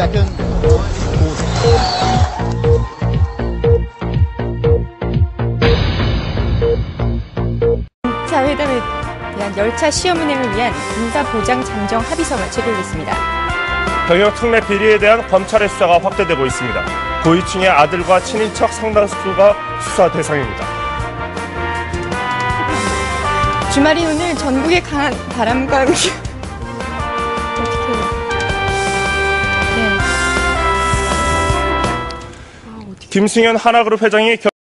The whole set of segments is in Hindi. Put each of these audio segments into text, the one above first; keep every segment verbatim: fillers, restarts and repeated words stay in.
second, 사회담에 대한 열차 시험 운행을 위한 인사보장 잠정 합의서가 체결됐습니다. 병역 특례 비리에 대한 검찰의 수사가 확대되고 있습니다. 고위층의 아들과 친인척 상당수가 수사 대상입니다. 주말인 오늘 전국에 강한 바람과 어떻게 네. 아, 어떻게... 김승현 하나그룹 회장이 겨...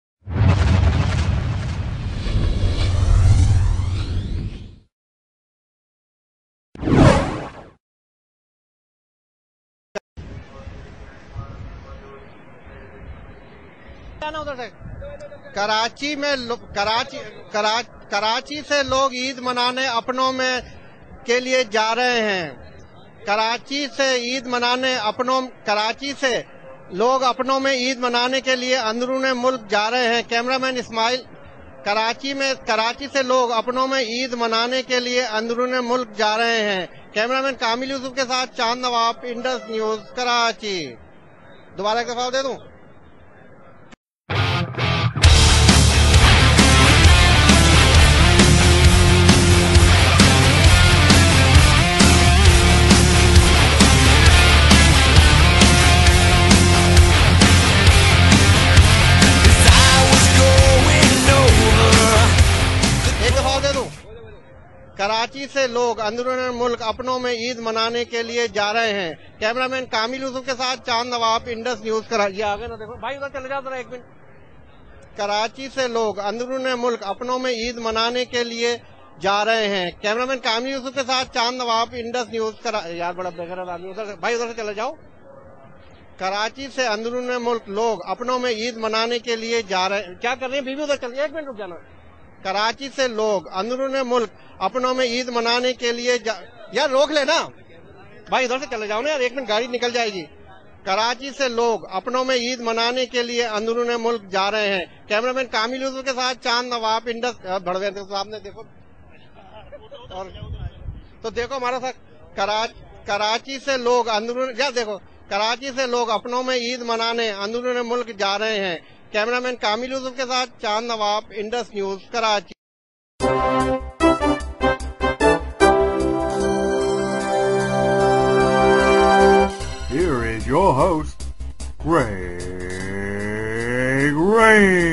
कराची में कराची करा, कराची से लोग ईद मनाने अपनों में के लिए जा रहे हैं। कराची से ईद मनाने अपनों कराची से लोग अपनों में ईद मनाने के लिए अंदरून मुल्क जा रहे हैं। कैमरामैन इस्माइल कराची में कराची से लोग अपनों में ईद मनाने के लिए अंदरून मुल्क जा रहे हैं। कैमरामैन कामिल यूसुफ के साथ चांद नवाब, इंडस न्यूज, कराची। दोबारा एक दफा दे दूं। कराची से लोग अंदरून मुल्क अपनों में ईद मनाने के लिए जा रहे हैं। कैमरामैन कामिल यूसुफ के साथ चांद नवाब, इंडस न्यूज। कराची आगे ना देखो भाई, उधर चले जाओ जरा एक मिनट। कराची से लोग अंदरून मुल्क अपनों में ईद मनाने के लिए जा रहे हैं। कैमरामैन कामिल यूसुफ के साथ चांद नवाब, इंडस न्यूज। करा यार बड़ा बेगैरत आदमी, उधर भाई उधर से चले जाओ। कराची से अंदरून मुल्क लोग अपनों में ईद मनाने के लिए जा रहे हैं। क्या कर रहे हैं बीबी, उधर चलिए, एक मिनट रुक जाना। कराची से लोग अंदरून मुल्क अपनों में ईद मनाने के लिए जा... यार रोक लेना भाई, इधर से चले जाओ ना यार, एक मिनट गाड़ी निकल जाएगी। कराची से लोग अपनों में ईद मनाने के लिए अंदरून मुल्क जा रहे हैं। कैमरामैन कामिल यूसुफ के साथ चांद नवाब, इंडस। भड़वे साहब ने देखो, और तो देखो हमारा साथ करा, कराची से लोग अंदरून, या देखो कराची से लोग अपनों में ईद मनाने अंदरून मुल्क जा रहे हैं। कैमरामैन कामिल यूसुफ के साथ Chand Nawab, Indus news, Karachi. Here is your host, Greg Rain.